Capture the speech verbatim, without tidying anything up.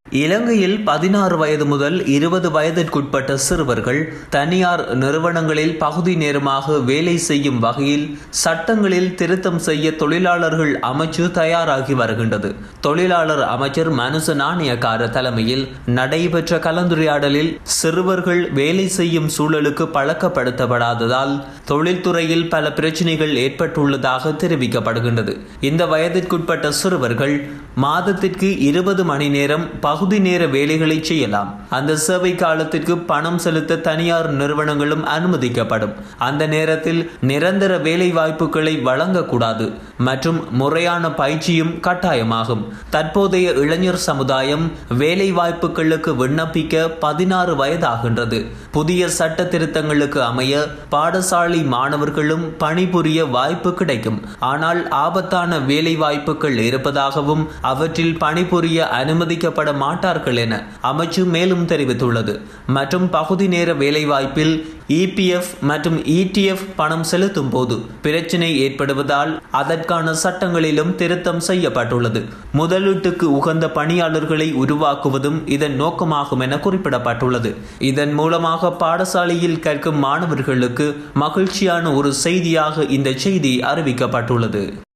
இலங்கையில் பதினாறு வயது முதல் இருபது வயதிற்குட்பட்ட சிறுவர்கள் தனியார் நிறுவனங்களில் பகுதி நேரமாக வேலை செய்யும் வகையில் சட்டங்களில் திருத்தம் செய்ய தொழிலாளர்கள் அமைச்சு தயாராகி வருகின்றது. தொழிலாளர் அமைச்சர் மனுச நாணயக்கார தலைமையில் நடைபெற்ற கலந்துரையாடலில் சிறுவர்கள் வேலை செய்யும் சூழலுக்கு பழக்கப்படுத்தப்படாததால் தொழில்துறையில் பல பிரச்சினைகள் ஏற்பட்டுள்ளதாக தெரிவிக்கப்படுகின்றது. இந்த வயதிற்குட்பட்ட சிறுவர்கள் மாதத்திற்கு இருபது மணி நேரம் பகுதி நேர வேலைகளை செய்யலாம். அந்த சேவை காலத்திற்கு பணம் செலுத்த தனியார் நிறுவனங்களும் அனுமதிக்கப்படும். அந்த நேரத்தில் நிரந்தர வேலை வாய்ப்புகளை வழங்கக்கூடாது மற்றும் முறையான பயிற்சியும் கட்டாயமாகும். தற்போதைய இளைஞர் சமுதாயம் வேலை வாய்ப்புகளுக்கு விண்ணப்பிக்க பதினாறு வயதாகின்றது. புதிய சட்ட திருத்தங்களுக்கு அமைய பாடசாலை மாணவர்களும் பணிபுரிய வாய்ப்பு கிடைக்கும். ஆனால் ஆபத்தான வேலை வாய்ப்புகள் இருப்பதாகவும் அவற்றில் பணிபுரிய அனுமதிக்கப்பட மாட்டார்கள் என அமைச்சு மேலும் தெரிவித்துள்ளது. மற்றும் பகுதி நேர வேலைவாய்ப்பில் இபிஎஃப் மற்றும் இடிஎஃப் பணம் செலுத்தும் போது பிரச்சினை ஏற்படுவதால் அதற்கான சட்டங்களிலும் திருத்தம் செய்யப்பட்டுள்ளது. முதலீட்டுக்கு உகந்த பணியாளர்களை உருவாக்குவதும் இதன் நோக்கமாகும் என குறிப்பிடப்பட்டுள்ளது. இதன் மூலமாக பாடசாலையில் கற்கும் மாணவர்களுக்கு மகிழ்ச்சியான ஒரு செய்தியாக இந்த செய்தி அறிவிக்கப்பட்டுள்ளது.